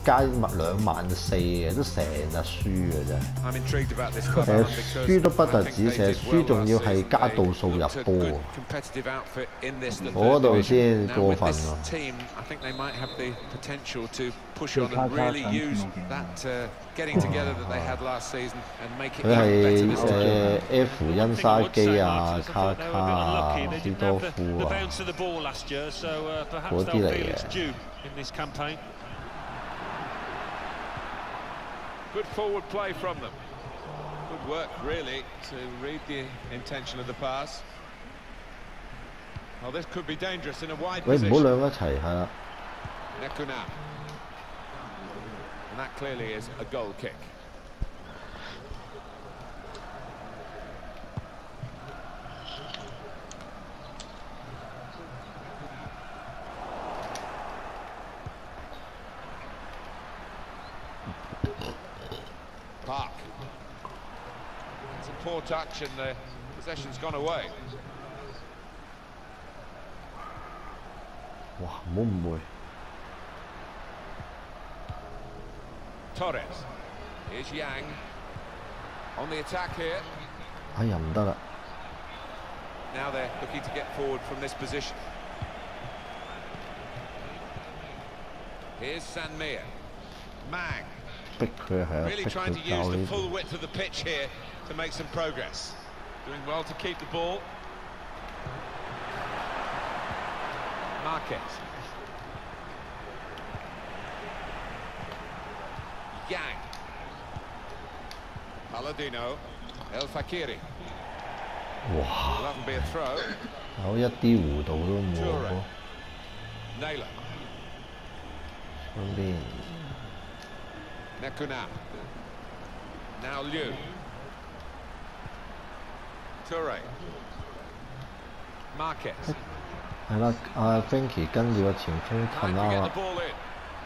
加24000嘅，都成日輸嘅啫。輸都不特止，成日輸仲要係加度數入波，嗰度先過分喎。佢係F 恩沙基啊、卡卡啊、斯多夫啊嗰啲嚟嘅。 Good forward play from them. Good work, really, to read the intention of the pass. Well, this could be dangerous in a wide position. 喂，唔好兩個一齊係啦。 Nekuna. And that clearly is a goal kick. Park. It's a poor touch and the possession's gone away. 哇，唔好誤會。 Torres. Here's Yang. On the attack here. 哎呀，唔得啦。 Now they're looking to get forward from this position. Here's Sanmia. Mang. 逼佢係啊，逼 Really 佢 trying to 教 use the 呢 full width of the pitch here to make some progress. Doing well to keep the ball. Marquez. Yang. Palladino. El Fakiri. 哇！ Will that be a throw? 有一啲弧度都冇 Toure. 喎。 Naylor. 嗰邊 Nekuna. Now Liu. Toure. Marquez. 係啦，阿 Frankie 跟住個前鋒 Trying 褪 to get 啦 the，ball in.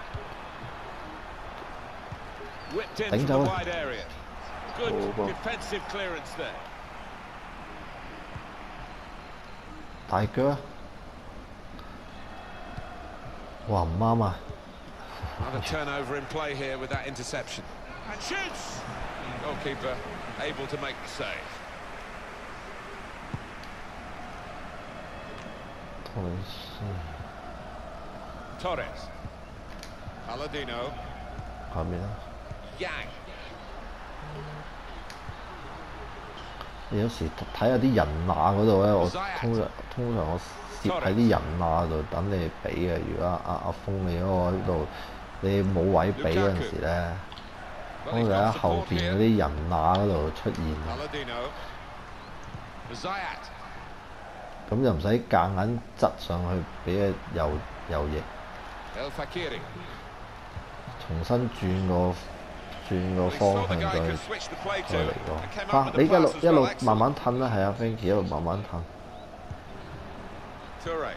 Whipped in 頂 from 走 the 啊！ wide area. Good defensive clearance there. 大腳啊！哇，唔啱啊！ Another turnover in play here with that interception. And shoots! Goalkeeper able to make the save. Torres. Palladino. 下面啦。 Yang. 你有時睇下啲人馬嗰度咧，我通常我攝喺啲人馬度等你俾嘅。如果阿峰你嗰個度你冇位俾嗰陣時咧，通常喺後邊嗰啲人馬嗰度出現， Palladino. Zayat. 咁就唔使夾硬側上去俾佢右翼， El Fakiri. 重新轉個 He 方 saw the 向 guy 再 could switch the play 再 to 嚟 and 過。 came 嚇！ up with 你 the 一路 pass 一 as 路 well. 慢 Excellent. 慢褪啦，係啊，Frankie 一路慢慢褪。 Toure.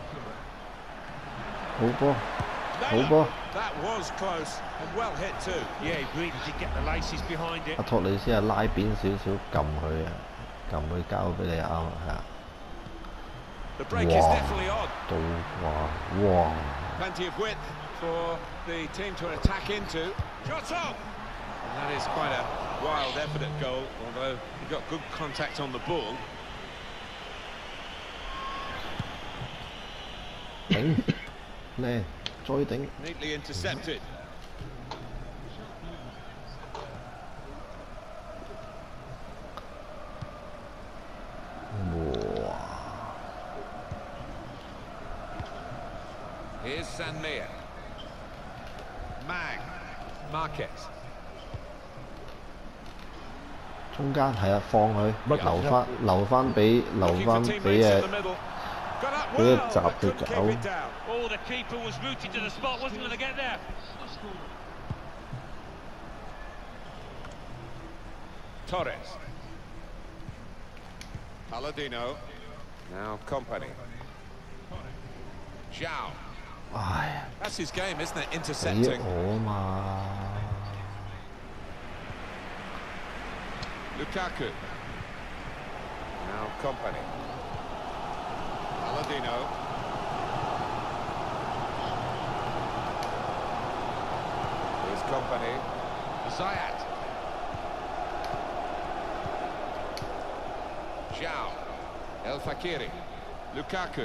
好波，好波！ That was close and well hit too. Yeah, he really did get the laces behind it. 阿托里斯係拉扁少少撳佢啊，撳佢交俾你啱啊，係啊。 The break is definitely on. 到哇！ Plenty of width for the team to attack into. Shot on! And that is quite a wild effort at goal, although he got good contact on the ball. 頂靚，再頂。 Neatly intercepted. Here's Sanmia. Mang. Marquez. 中間係啊，放佢留翻俾 Looking for teammates in the middle. Got up 俾一 well, 集 but 佢 couldn't keep 搞。 it down. Oh, the keeper was rooted to the spot, wasn't going to get there. Torres. Palladino. Now Company. Zhao. 唉， That's his game, isn't it? 俾 Intercepting. 我嘛。 Lukaku. Now Company. Palladino. Company. Zayat. Zhao. El Fakiri. Lukaku.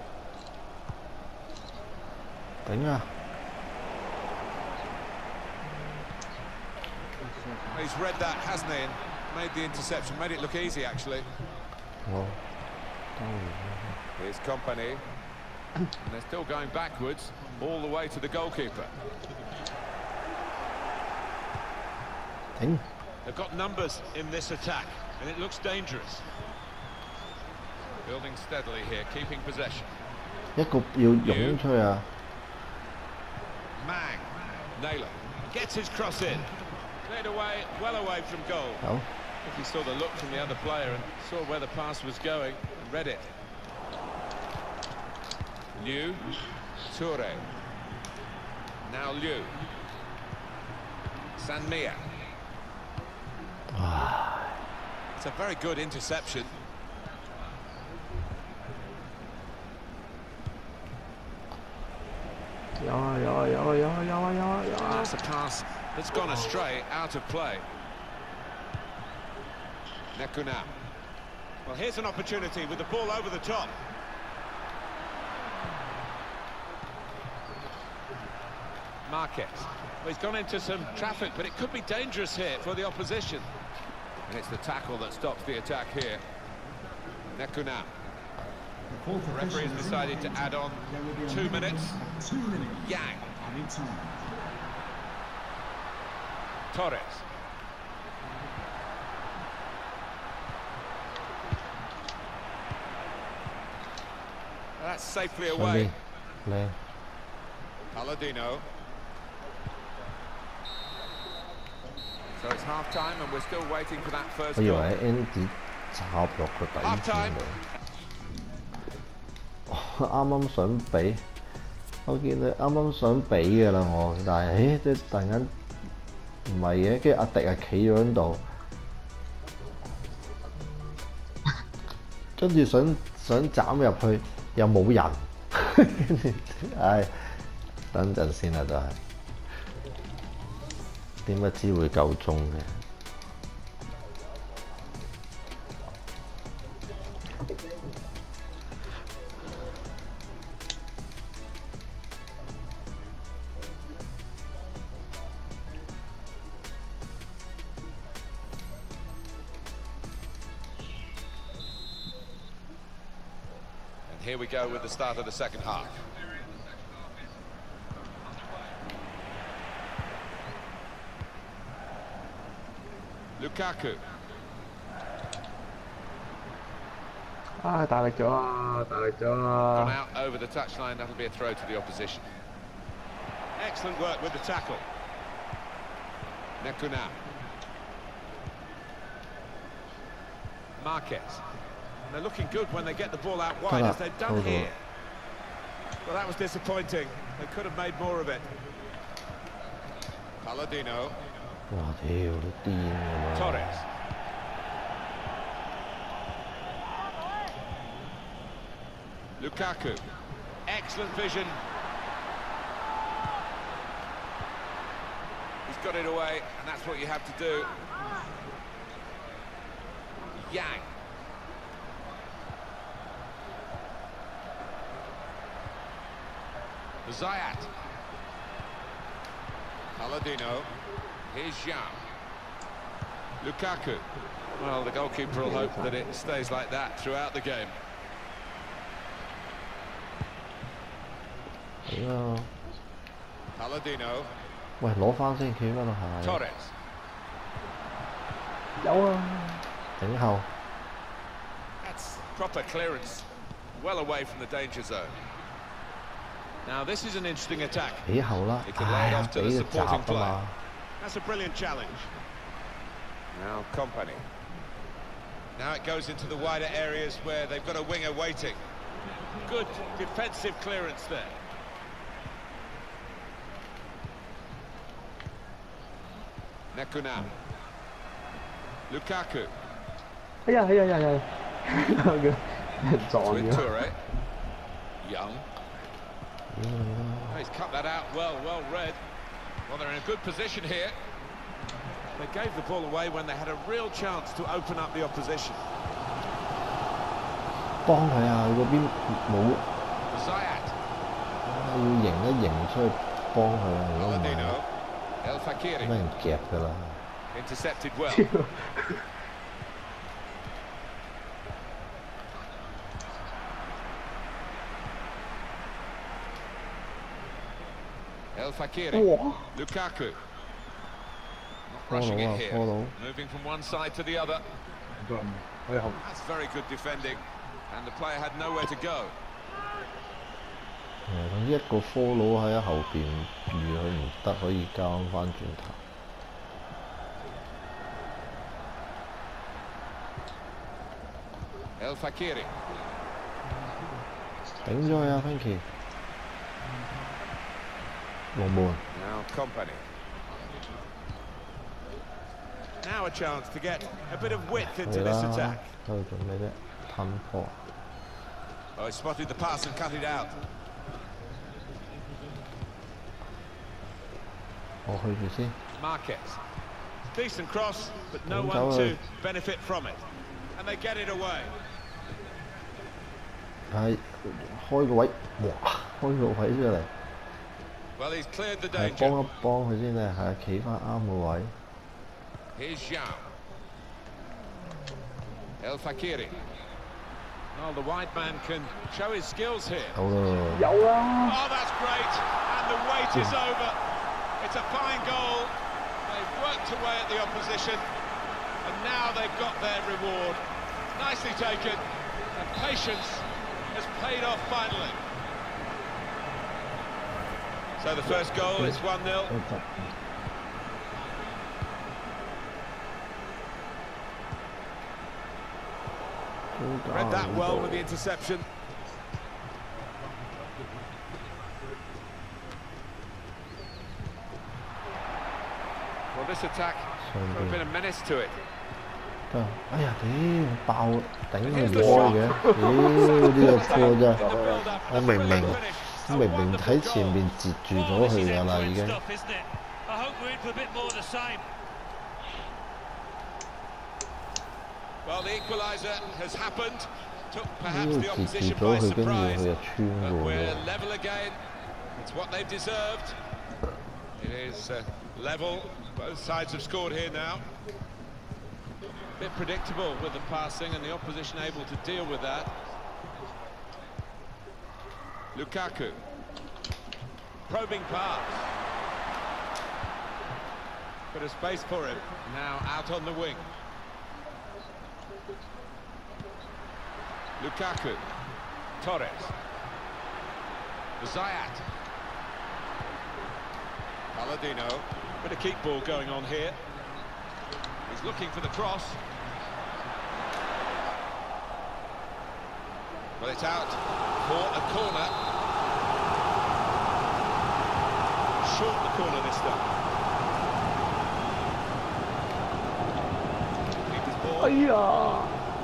頂啊！ He's read that, hasn't he? And made the interception, made it look easy, actually. 我 Here's Company. And they're still going backwards, all the way to the goalkeeper. 頂 They've got numbers in this attack, and it looks dangerous. Building steadily here, keeping possession. 一個要湧出去啊！ Mang. Naylor. Gets his cross in. Cleared away, well away from goal. 有 I think he saw the look from the other player and saw where the pass was going and read it. Liu. Toure. Now Liu. Sanmia. It's a very good interception. That's a pass that's gone astray, out of play. Nekuna. Well, here's an opportunity with the ball over the top. Marquez. Well, he's gone into some traffic, but it could be dangerous here for the opposition. And it's the tackle that stops the attack here. Nekuna. The referee has decided to add on 2 minutes. Yang. Torres. That's safely 上 away. 邊靚 Palladino. So it's half-time and we're still waiting for that first 我以 goal. 為 Andy 插落個底線度，啱啱想俾，我見你啱啱想俾嘅啦我，但係即係突然間唔係嘅，跟住阿迪係企咗喺度，跟住想斬入去又冇人，跟住唉，等陣先啦都係，點不知會夠鐘嘅。 Here we go with the start of the second half. Lukaku. 大力咗啊！大力咗 Gone 啊！ out over the touchline, that'll be a throw to the opposition. Excellent work with the tackle. Nekuna. Marquez. They're looking good when they get the ball out wide, as they've done here. Well, that was disappointing. They could have made more of it. Palladino. 哇！屌你癲㗎嘛 Torres. Lukaku. Excellent vision. He's got it away, and that's what you have to do. Yang. Zayat. Palladino. Here's Zhao. Lukaku. Well, the goalkeeper will hope that it stays like that throughout the game. 屌啊！ Palladino. 喂，攞翻先，企翻度係 Torres. 有啊！ 頂後。 That's proper clearance. Well away from the danger zone. Now, this is an interesting attack. 俾後啦， He could lay it 唉 off to 俾 the 佢閘 supporting 啊 play. 嘛， That's a brilliant challenge. Now Company. Now it goes into the wider areas where they've got a winger waiting. Good defensive clearance there. Nekuna. Lukaku. 哎呀佢撞 With 咗。 Toure. Young. Oh, he's cut that out well read. Well, they're in a good position here. They gave the ball away when they had a real chance to open up the opposition. 幫佢啊！佢嗰邊冇 Zayat. 要迎一迎出去幫佢啊！如果唔係， Paladino. El 俾 Fakiri 人夾㗎啦。 intercepted well. El Fakiri. 哇！ Lukaku. Not Follow rushing it up, here. follow. Moving from one side to the other. 可以後 That's very good defending. And the player had nowhere to go. 總之一個 follow 喺後邊預佢唔得，可以交翻轉頭。 El Fakiri. 頂咗佢啊 ，Frankie！ 龍門 Now Company. Now a chance to get a bit of width 係 into this 啦， attack. 喺度做咩啫？吞波。 Oh, he spotted the pass and cut it out. 我去住先。 Marquez. Decent cross, but no Không one cháu to ơi. benefit from it. And they get it away. 係開個位，哇！開個位出嚟， Well, he's cleared the 係 danger. 幫一幫佢先咧，係企翻啱個位。 Here's Zhao. El Fakiri. Well, the wide man can show his skills here. 好啦， 有啦！ Oh, that's great. And the wait is over. It's a fine goal. They've worked away at the opposition. And now they've got their reward. Nicely taken. And patience has paid off finally. So the first goal is 1-0. Read that well with the interception. Well, this attack could have been a menace to it. 得，哎呀屌，爆頂佢開嘅，屌呢個波真係，我明明喺前面截住咗佢㗎啦已經。 Well, the equaliser has happened. Took 呢 perhaps 個 the 截 opposition 住 by 咗佢，跟住佢 surprise. 就穿 But 過 we're 咗。 level again. It's what they've deserved. It is level. Both sides have scored here now. A bit predictable with the passing and the opposition able to deal with that. Lukaku. Probing pass. Bit of space for him. Now out on the wing. Lukaku. Torres. Zayat. Paladino. Bit of keep ball going on here. He's looking for the cross. Well, it's out for a corner. Short the corner this time. Keep his ball. 哎呀！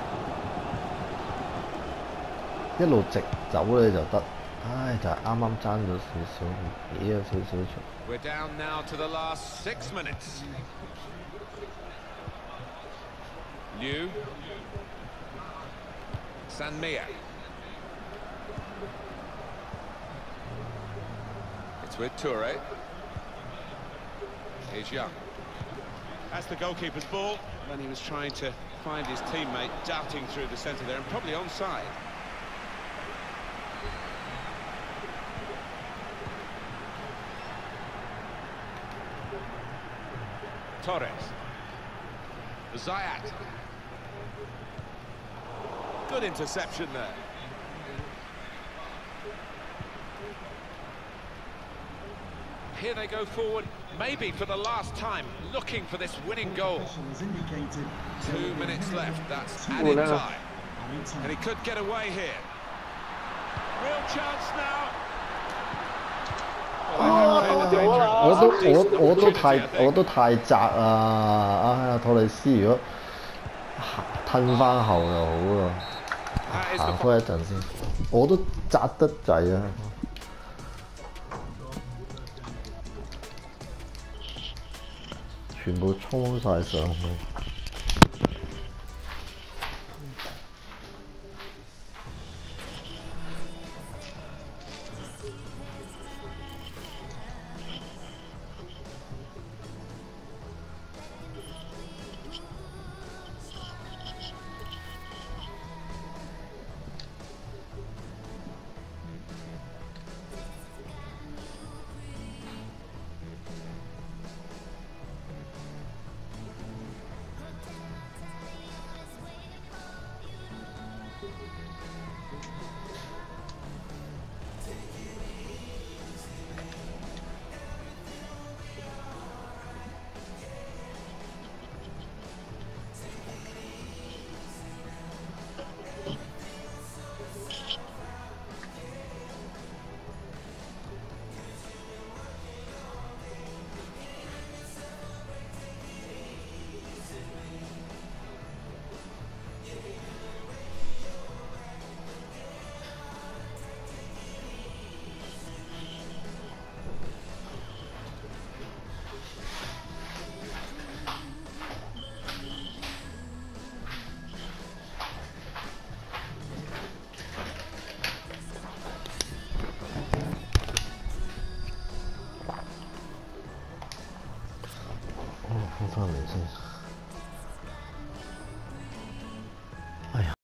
一路直走咧就得，唉就係啱啱爭咗少少，俾咗少少出。 We're down now to the last 6 minutes. Liu. Sanmia. It's with Toure. Here's Young. That's the goalkeeper's ball. When he was trying to find his teammate darting through the centre there and probably onside. Torres. Zayat. Good interception there. Here they go forward, maybe for the last time, looking for this winning goal. 2 minutes left, that's added time. And he could get away here. Real chance now. 我都太窄啊！哎呀，托里斯如果吞翻後就好啦，行開一陣先。我都窄得滯啊！ 全部衝晒上去。放翻嚟先。